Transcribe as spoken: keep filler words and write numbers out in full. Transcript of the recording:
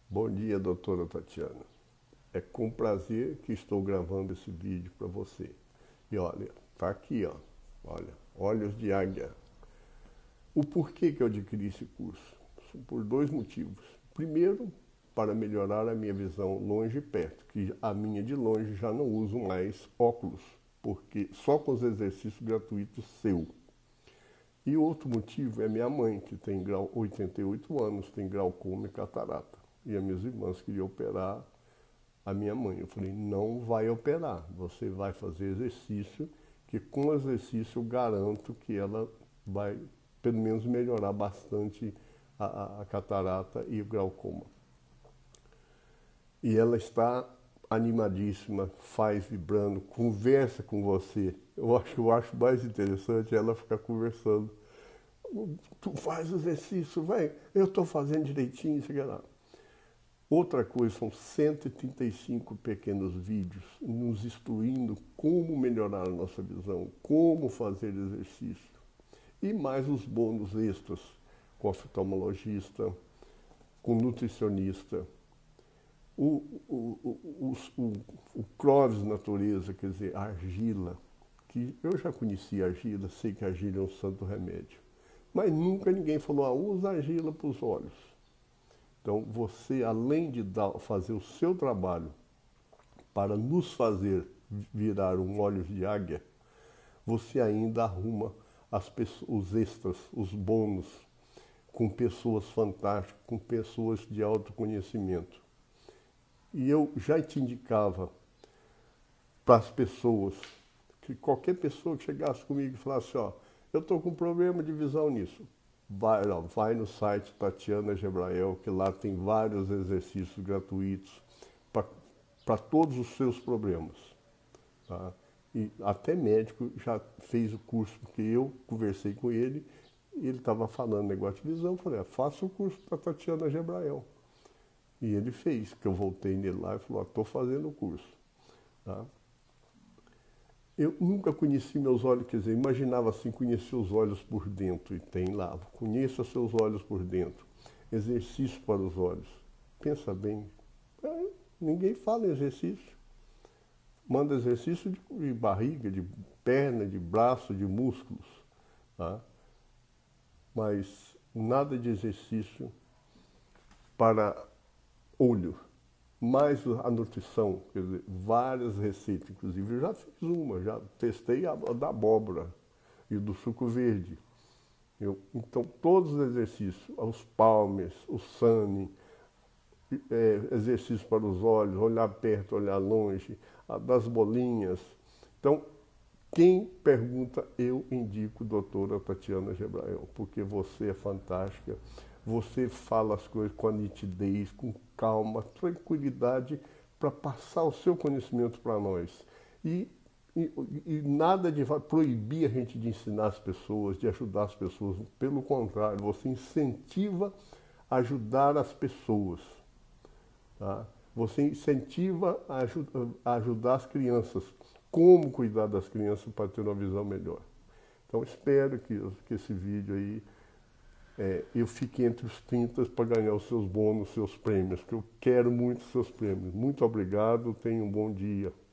Bom dia, doutora Tatiana. É com prazer que estou gravando esse vídeo para você. E olha, tá aqui, ó. Olha, Olhos de Águia. O porquê que eu adquiri esse curso? Por dois motivos. Primeiro, para melhorar a minha visão longe e perto, que a minha de longe já não uso mais óculos, porque só com os exercícios gratuitos seu. E outro motivo é minha mãe, que tem grau oitenta e oito anos, tem glaucoma e catarata. E as minhas irmãs queriam operar a minha mãe. Eu falei, não vai operar, você vai fazer exercício, que com exercício eu garanto que ela vai, pelo menos, melhorar bastante a, a, a catarata e o glaucoma. E ela está animadíssima, faz vibrando, conversa com você. Eu acho, eu acho mais interessante ela ficar conversando. Tu faz exercício, vai, eu estou fazendo direitinho, sei lá. Outra coisa, são cento e trinta e cinco pequenos vídeos nos instruindo como melhorar a nossa visão, como fazer exercício. E mais os bônus extras, com oftalmologista, com nutricionista. O, o, o, o, o Clóvis Natureza, quer dizer, a argila, que eu já conhecia a argila, sei que a argila é um santo remédio. Mas nunca ninguém falou, ah, usa argila para os olhos. Então, você, além de dar, fazer o seu trabalho para nos fazer virar um olhos de águia, você ainda arruma as pessoas, os extras, os bônus, com pessoas fantásticas, com pessoas de autoconhecimento. E eu já te indicava para as pessoas, que qualquer pessoa que chegasse comigo e falasse, ó, eu estou com problema de visão nisso. Vai, ó, vai no site Tatiana Gebrael, que lá tem vários exercícios gratuitos para todos os seus problemas. Tá? E até médico já fez o curso, porque eu conversei com ele, e ele estava falando negócio de visão, eu falei, ah, faça o curso da Tatiana Gebrael. E ele fez, que eu voltei nele lá e falou, estou fazendo o curso. Tá? Eu nunca conheci meus olhos, quer dizer, imaginava assim, conhecer os olhos por dentro, e tem lá, conheça seus olhos por dentro, exercício para os olhos. Pensa bem, é, ninguém fala em exercício, manda exercício de, de barriga, de perna, de braço, de músculos, tá? Mas nada de exercício para olho. Mais a nutrição, quer dizer, várias receitas, inclusive eu já fiz uma, já testei a da abóbora e do suco verde. Eu, então, todos os exercícios, os palmes, o sane, é, exercícios para os olhos, olhar perto, olhar longe, a das bolinhas. Então, quem pergunta, eu indico a doutora Tatiana Gebrael, porque você é fantástica. Você fala as coisas com a nitidez, com calma, tranquilidade, para passar o seu conhecimento para nós. E, e, e nada de proibir a gente de ensinar as pessoas, de ajudar as pessoas. Pelo contrário, você incentiva a ajudar as pessoas. Tá? Você incentiva a, ajud a ajudar as crianças. Como cuidar das crianças para ter uma visão melhor. Então, espero que, que esse vídeo aí É, eu fique entre os trinta para ganhar os seus bônus, os seus prêmios, que eu quero muito os seus prêmios. Muito obrigado, tenha um bom dia.